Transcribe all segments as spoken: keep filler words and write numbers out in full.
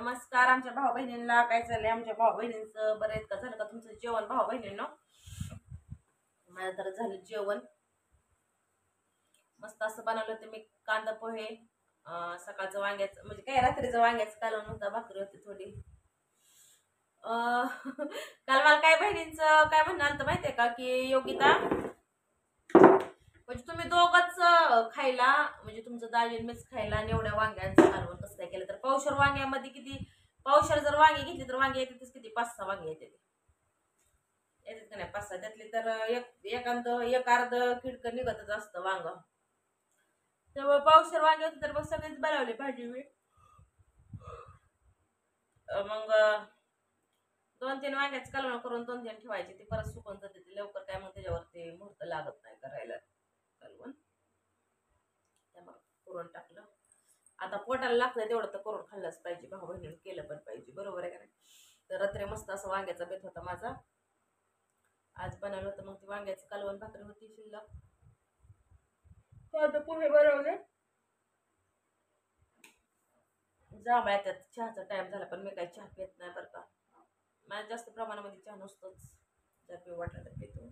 नमस्कार आमच्या भाऊ बहिणींना. काय चाललंय आमच्या भाऊ बहिणींचं? बरं आहेत का? झालं का तुमचं जेवण भाऊ बहिणींना? माझं तर झालं जेवण. मस्त असं बनवलं होतं मी कांदा पोहे. अं, सकाळचं वांग्याचं म्हणजे काय रात्रीचं वांग्याचं कालवण होतं, भाकरी होती थोडी. अं, काल मला काय बहिणींचं काय म्हणणं आलं माहितीये का की योगिता, म्हणजे तुम्ही दोघच खायला, म्हणजे तुमचं दाजी मीच खायला आणि एवढ्या वांग्यांचं कालवण कसं काय केलं? तर पावशर वांग्यामध्ये किती, पावशर जर वांगी घेतली तर वांगी येतातच किती, पाच सहा वांगी येते येतात का नाही? पाच सहा त्यातली तर एक एकांत एक अर्ध किडकं निघतच असतं वांग. त्यामुळे पावशर वांगे होते तर मग सगळीच बनवली भाजी मी. अं, मग दोन तीन वांग्याचं कालवण करून दोन तीन ठेवायची, ती परत सुकून जाते ती लवकर, काय मग त्याच्यावरती मुहूर्त लागत नाही करायला कालवण. त्यामुळे करून टाकलं. आता पोटाला लागतंय तेवढं तर करून खाल्लंच पाहिजे, भाऊ बहिणीने केलं पण पाहिजे, बरोबर आहे का नाही? तर रात्री मस्त असं वांग्याचा बेत होता माझा, आज बनवलं होतं. मग ती वांग्याची कालवण भाकरी होती शिल्लक, आता पोहे बनवले. जांभळ्या त्यात चहाचा टाइम झाला, पण मी काही चहा पित नाही बरं का. मला जास्त प्रमाणामध्ये चहा नसतोच, जर पिऊ वाटलं तर पितो.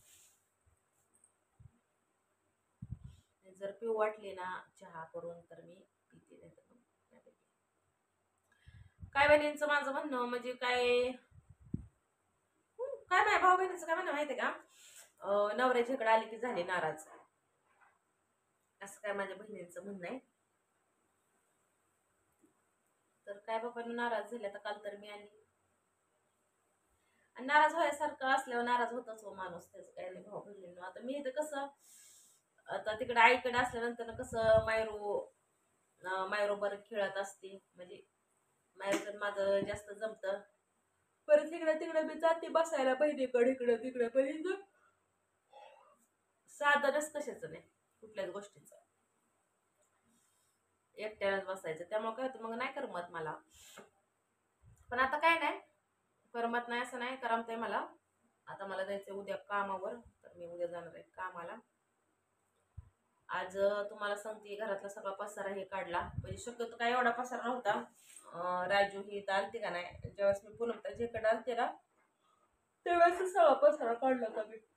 जर पिऊ वाटली ना चहा करून तर मी पिते, नाही तर मग नाही पिते. काय बहिणींचं माझं म्हणणं म्हणजे काय, काय नाही भाऊ बहिणीचं काय म्हणणं माहितीये का, अं, नवऱ्याच्याकडे आली की झाली नाराज, असं काय माझ्या बहिणींचं म्हणणं आहे. तर काय बाबा नाराज झाले, तर काल तर मी आली आणि नाराज व्हायसारखं असल्यावर नाराज होतच हो माणूस, त्याचं काय नाही भाऊ बहिणींना. आता मी इथं कसं, आता तिकडे आईकडे असल्यानंतर कसं मायरू मायरू बरं खेळत असते, म्हणजे मायरू माझं जास्त जमतं. परत इकडे तिकडे मी जाते बसायला बहिणीकडे, इकडे तिकडे, पण इथं साधनच कशाचं नाही कुठल्याच गोष्टीचं, एकट्यालाच बसायचं. त्यामुळे काय होतं, मग नाही करमत मला. पण आता काय नाही करमत नाही असं नाही, करमतंय मला. आता मला जायचं उद्या कामावर, तर मी उद्या जाणार आहे कामाला. आज तुम्हाला सांगते, घरातला सगळा पसारा हे काढला, म्हणजे शक्यतो काय एवढा पसारा नव्हता. अं, राजू ही तर आलती का नाही, ज्यावेळेस मी पूनम त्याच्याकडे आलते ना त्यावेळेस सगळा पसारा काढला होता मी.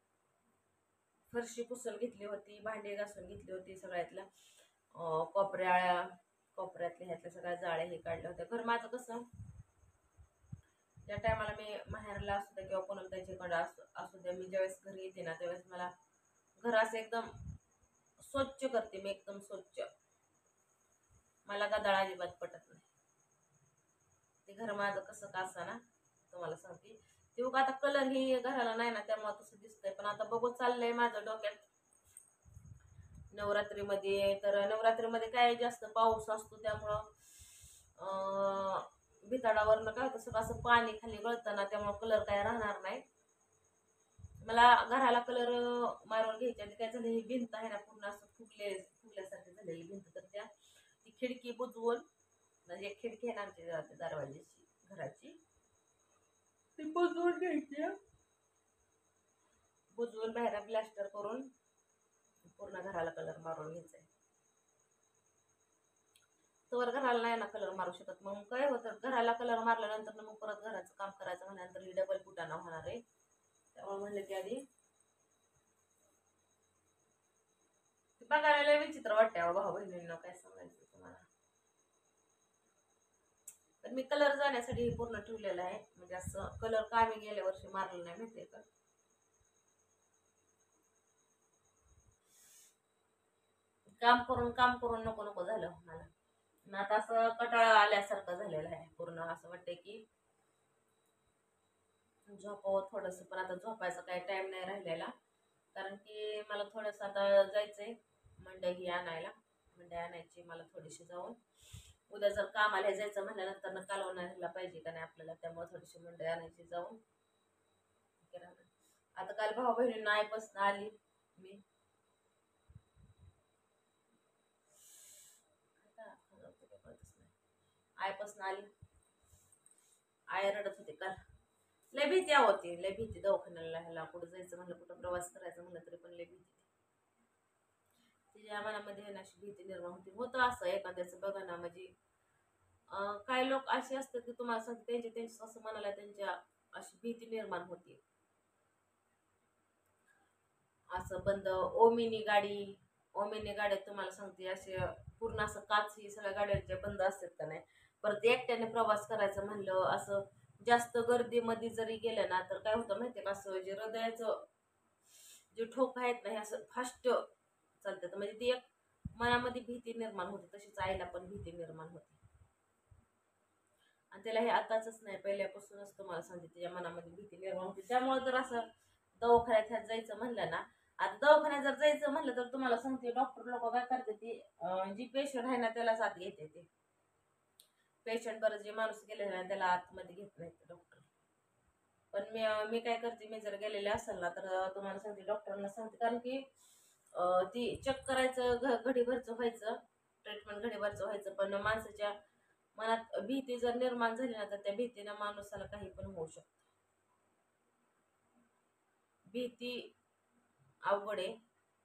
फरशी पुसून घेतली होती, भांडी घासून घेतली होती, सगळ्यातल्या कोपऱ्या कोपऱ्यातल्या ह्यातल्या सगळ्या जाळ्या हे काढल्या होत्या. घर माझं कसं, त्या टायमाला मी माहेरला असू द्या किंवा कोणा त्याच्याकडे असू असू द्या, मी ज्यावेळेस घरी येते ना त्यावेळेस मला घर असं एकदम स्वच्छ करते मी, एकदम स्वच्छ. मला गदाळ अजिबात पटत नाही. ते घर माझं कसं का असं ना, तुम्हाला सांगते ते उगा आता कलर ही घराला नाही ना त्यामुळे तसं दिसतंय. पण आता बघू चाललंय माझं डोक्यात नवरात्रीमध्ये, तर नवरात्रीमध्ये काय जास्त पाऊस असतो त्यामुळं अं भिताडावरनं काय होतं सगळं असं पाणी खाली गळतं ना, त्यामुळे कलर काय राहणार नाही. मला घराला कलर मारून घ्यायचे आणि काय झालं, ही भिंत आहे ना पूर्ण असं फुगले फुगल्यासारखी झालेली भिंत, तर त्या ती खिडकी बुजवून, म्हणजे एक खिडकी आहे ना आमच्या दरवाजाची घराची, ती बुजवून घ्यायची, बुजवून बाहेर प्लॅस्टर करून पूर्ण घराला कलर मारून घ्यायचा. तर घराला नाही ना कलर मारू शकत. मग काय होतं, घराला कलर मारल्यानंतर मग परत घराचं काम करायचं म्हणल्यानंतर ही डबल कुटाणा होणार आहे. त्यामुळे म्हणलं की आधी बघायला लय विचित्र वाटते भाऊ बहिणींना, काय सांगायचं तुम्हाला. तर मी कलर जाण्यासाठी पूर्ण ठेवलेला आहे, म्हणजे असं कलर का मी गेल्या वर्षी मारलं नाही माहितीये का. काम करून काम करून नको नको झालं मला. आता असं कटाळा आल्यासारखं झालेलं आहे पूर्ण, असं वाटतंय की झोपावं थोडंसं, पण आता झोपायचा काही टाइम नाही राहिलेला. कारण की मला थोडंसं आता जायचंय मंडई ही आणायला, मंडई आणायची मला थोडीशी जाऊन. उद्या जर कामाला जायचं म्हणल्यानंतर ना कालवणायला पाहिजे का नाही आपल्याला, त्यामुळे थोडीशी मंडई आणायची जाऊन. आता काल भाऊ बहिणींना आईपासून आली मी, आईपासून आली, आई रडत होते काल. लय भीती होती, लय भीती दवाखान्याला ह्याला कुठं जायचं म्हणलं, कुठं प्रवास करायचं म्हणलं तरी पण लय भीती. तिच्या मनामध्ये अशी भीती निर्माण होती. होतं असं एखाद्याचं बघा ना, म्हणजे अं, काही लोक असे असतात की तुम्हाला सांगते त्यांच्या त्यांच्या असं मनाला त्यांच्या अशी भीती निर्माण होते. असं बंद ओमिनी गाडी, ओमिनी गाड्यात तुम्हाला सांगते असे पूर्ण असं काच ही सगळ्या गाड्यांच्या बंद असतात का नाही. परत एकट्याने प्रवास करायचं म्हणलं असं जास्त गर्दीमध्ये जरी गेलं ना तर काय होतं माहितीये का, असं जे हृदयाचं जे ठोक आहेत ना हे असं फास्ट चालतात, म्हणजे ती एक मनामध्ये भीती निर्माण होते. तशीच आईला पण भीती निर्माण होते. आणि त्याला हे आताच नाही, पहिल्यापासूनच तुम्हाला सांगते त्याच्या मनामध्ये भीती निर्माण होते. त्यामुळे जर असं दवाखान्यात ह्यात जायचं म्हणलं ना, आता दवाखान्यात जर जायचं म्हणलं तर तुम्हाला सांगते डॉक्टर लोक काय करते ती अं, जी पेशंट आहे ना त्यालाच आत घेते. ते पेशंट बरं जे माणूस गेलेला आहे त्याला आतमध्ये घेत नाही डॉक्टर. पण मी अं, मी काय करते, मी जर गेलेले असेल ना तर अं, तुम्हाला सांगते डॉक्टरांना सांगते, कारण की अं, ती चेक करायचं घ- घडीभरचं व्हायचं, ट्रीटमेंट घडीभरचं व्हायचं, पण माणसाच्या मनात भीती जर निर्माण झाली ना तर त्या भीतीनं माणसाला काही पण होऊ शकतं. भीती अवघड आहे,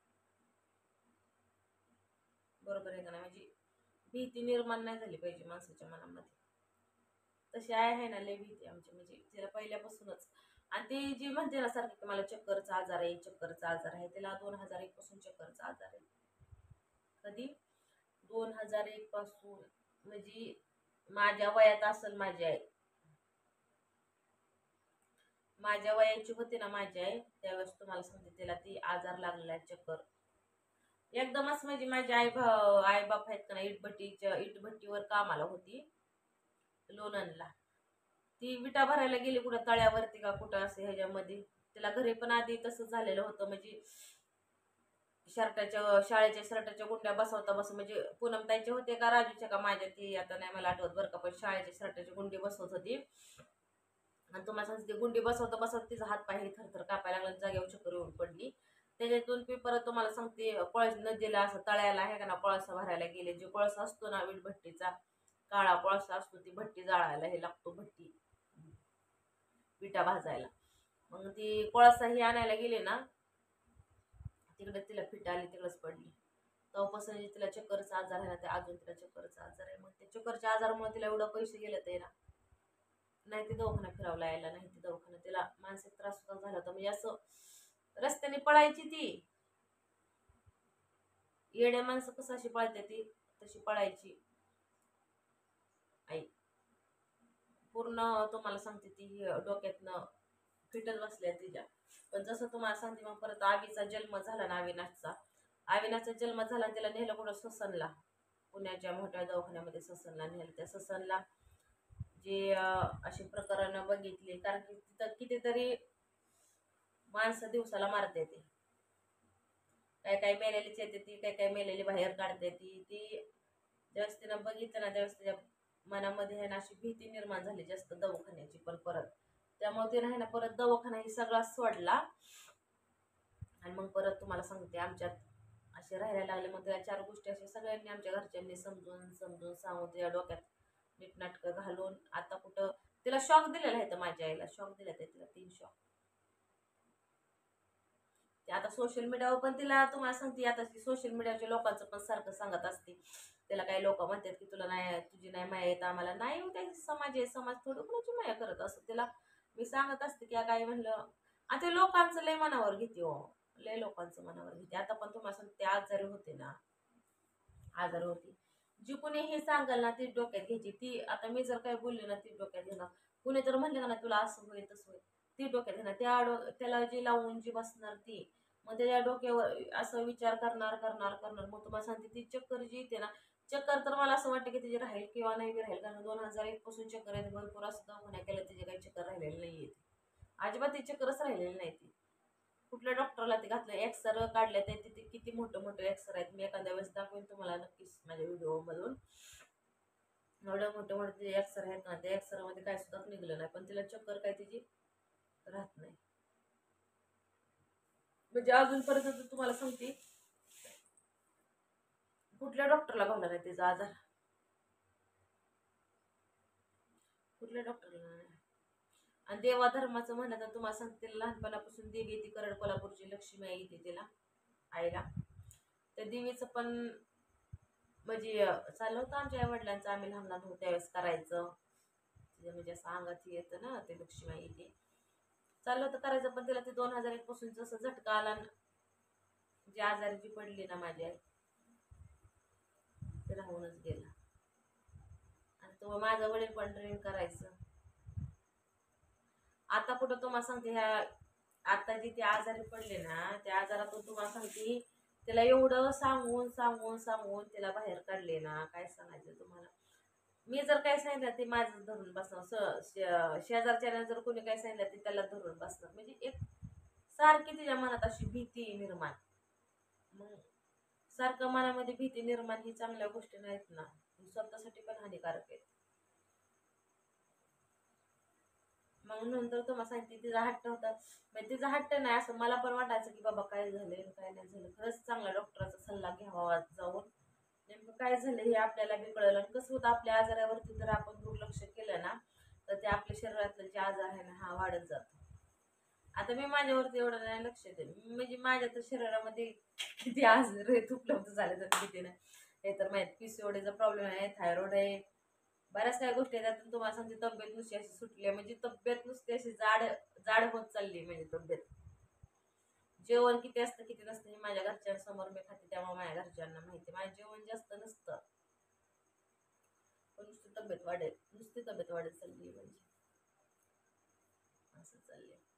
बरोबर आहे का नाही, म्हणजे भीती निर्माण नाही झाली पाहिजे माणसाच्या मनामध्ये. तशी आहे आहे ना लय भीती आमची, म्हणजे तिला पहिल्यापासूनच. आणि ती जी म्हणते ना सारखी की मला चक्करचा आजार आहे, चक्करचा आजार आहे, तिला दोन हजार एक पासून चक्करचा आजार आहे. कधी? दोन हजार एक पासून, म्हणजे माझ्या वयात असेल माझी आई, माझ्या वयाची होती ना माझी आई त्यावेळेस तुम्हाला सांगते तिला ती आजार लागलेला आहे चक्कर. एकदमच म्हणजे माझी आई आई बाप आहेत का नाही इटभट्टीच्या इटभट्टीवर कामाला होती लोणंदला. ती विटा भरायला गेली कुठं तळ्यावरती का कुठं असं ह्याच्यामध्ये. तिला घरी पण आधी तसं झालेलं होतं, म्हणजे शर्टाच्या शाळेच्या शर्टाच्या गुंड्या बसवता बस, म्हणजे पूनमताईचे होते का राजूच्या का माझ्या ती आता नाही मला आठवत बरं का, पण शाळेच्या शर्टाची गुंडी बसवत होती. आणि तुम्हाला सांगते गुंडी बसवता बसवता तिचा हात पाय थरथर कापायला लागला, जागेवर चक्कर येऊन पडली. त्याच्यातून मी परत तुम्हाला सांगते कोळस नदीला असं तळ्याला आहे का ना कोळसा भरायला गेले. जे कोळसा असतो ना वीट भट्टीचा काळा कोळसा असतो, ती भट्टी जाळायला हे लागतो, भट्टी विटा भाजायला. मग ती कोळसा ही आणायला गेले ना तिकडे तिला फिट आली, तिकडेच पडली. तेव्हापासून तिला चक्करचा आजार आहे ना, ते अजून तिला चक्करचा आजार आहे. मग ते चक्करच्या आजारामुळे तिला एवढं पैसे गेले ते ना, नाही ते दवाखाना फिरवला यायला, नाही ते दवाखाना, तिला मानसिक त्रास सुद्धा झाला होता. म्हणजे असं रस्त्याने पळायची ती, येड्या माणसं कसं अशी पळते ती तशी पळायची आई. पूर्ण तुम्हाला सांगते ती डोक्यातनं फिटच बसल्या तिच्या. पण जसं तुम्हाला सांगते मग परत आवीचा जन्म झाला ना, अविनाशचा अविनाशचा जन्म झाला, त्याला नेलं कुठं ससनला, पुण्याच्या मोठ्या दवाखान्यामध्ये ससनला नेलं. त्या ससनला जे असे प्रकरण बघितले, कारण की तिथं कितीतरी माणसं दिवसाला मारते ती, काय काय मेलेलीच येते ती, काय काय मेलेली बाहेर काढते ती. ती ज्यावेळेस तिनं बघितलं ना त्यावेळेस तिच्या मनामध्ये आहे ना अशी भीती निर्माण झाली जास्त दवाखान्याची. पण परत त्यामुळे तिनं आहे ना परत दवाखाना ही सगळा सोडला. आणि मग परत तुम्हाला सांगते आमच्यात असे राहायला लागले. मग त्या चार गोष्टी अशा सगळ्यांनी आमच्या घरच्यांनी समजून समजून सांगून तिच्या डोक्यात नीटनाटकं घालून आता कुठं तिला शॉक दिलेला आहे. तर माझ्या आईला शॉक दिला आहे, तिला तीन शॉक. ते आता सोशल मीडियावर पण तिला तुम्हाला सांगते, आता सोशल मीडियाच्या लोकांचं पण सारखं सांगत असते. त्याला काही लोक म्हणतात की तुला नाही तुझी नाही माया येत आम्हाला, नाही येऊ द्यायची, समाज आहे, समाज थोडं कुणाची माया करत असं तिला मी सांगत असते की काय म्हणलं. आता लोकांचं लय मनावर घेते हो, लय लोकांचं मनावर घेते. आता पण तुम्हाला सांगते आजारी होते ना, आजारी होती, जी कुणी हे सांगाल ना ती डोक्यात घ्यायची. ती आता मी जर काही बोलले ना ती डोक्यात घेणार. कुणी जर म्हणले ना तुला असं होईल तसं होईल, ती डोक्यात घेणार. त्या डो त्याला जी लावून जी बसणार ती मग त्याच्या डोक्यावर असं विचार करणार करणार करणार. मग तुम्हाला सांगते ती चक्कर जी येते ना, चक्कर तर मला असं वाटतं की तिची राहील किंवा नाही राहील, कारण दोन हजार एक पासून चक्कर येते. भरपूर असं दवाखान्या केलं तिचे काही चक्कर राहिलेली नाहीये, अजिबात ती चक्करच राहिलेली नाही. ती कुठल्या डॉक्टरला ते घातलं, एक्सर काढले ते तिथे किती मोठं मोठं एक्सर आहेत. मी एखाद्या वेळेस दाखवेन तुम्हाला नक्कीच माझ्या व्हिडिओ मधून. एवढं मोठे मोठे जे एक्सर आहेत ना, त्या एक्सर मध्ये काय सुद्धा निघलं नाही, पण तिला चक्कर काय तिची राहत नाही. म्हणजे अजूनपर्यंत तुम्हाला सांगते कुठल्या डॉक्टरला घावला नाही तिचा आजार, कुठल्या डॉक्टरला नाही. आणि देवा धर्माचं म्हणलं तर तुम्हाला सांगते लहानपणापासून देवी येते करड कोल्हापूरची लक्ष्मी आई येते तिला आईला. त्या देवीचं पण म्हणजे अं, चाललं होतं आमच्या आई वडिलांचं, आम्ही लहान लहान होतो त्यावेळेस करायचं. तिच्या म्हणजे असं अंगात येतं ना ते लक्ष्मी आई ते चाललं होतं करायचं, पण तिला ते दोन हजार एक पासून जसं झटका आला ना, जी आजारी जी पडली ना माझी आई, ते राहूनच गेलं. आणि तो माझं वडील पण ड्रिंक करायचं. आता कुठं तुम्हाला सांगते, ह्या आता जी ती आजारी पडली ना, त्या आजारातून तुम्हाला सांगते, तिला एवढं सांगून सांगून सांगून तिला बाहेर काढले ना, काय सांगायचं तुम्हाला. मी जर काय सांगितलं ते माझं धरून बसणार, स श- शेजारच्याला जर कोणी काय सांगितलं ते त्याला धरून बसणार, म्हणजे एक सारखी तिच्या मनात अशी भीती निर्माण. मग सारखं मनामध्ये भीती निर्माण ही चांगल्या गोष्टी नाहीत ना, ही स्वतःसाठी पण हानिकारक आहे. मग नंतर तुम्हाला सांगते तिचा हट्ट होता, म्हणजे तिचा हट्ट नाही असं मला पण वाटायचं की बाबा काय झालंय काय नाही झालं, खरंच चांगला डॉक्टरचा सल्ला घ्यावा जाऊन, नेमकं काय झालं हे आपल्याला बी कळलं. आणि कसं होतं, आपल्या आजारावरती जर आपण दुर्लक्ष केलं ना, तर ते आपल्या शरीरातलं जे आजार आहे ना हा वाढत जातो. आता मी माझ्यावरती एवढं नाही लक्ष देत, म्हणजे माझ्या तर शरीरामध्ये किती आजार आहेत उपलब्ध झाले तर किती नाही. हे तर माहित पीसीओडीचा प्रॉब्लेम आहे, थायरॉइड आहे, बऱ्याच काही गोष्टी आहेत. त्यातून तुम्हाला सांगते तब्येत नुसती अशी सुटली आहे, म्हणजे तब्येत नुसती अशी जाड जाड होत चालली म्हणजे तब्येत. जेवण किती असतं किती नसतं हे माझ्या घरच्यांसमोर मी खाते, त्यामुळे माझ्या घरच्यांना माहिती माझं जेवण जास्त नसतं, पण नुसती तब्येत वाढेल नुसती तब्येत वाढत चालली म्हणजे असं चाललंय.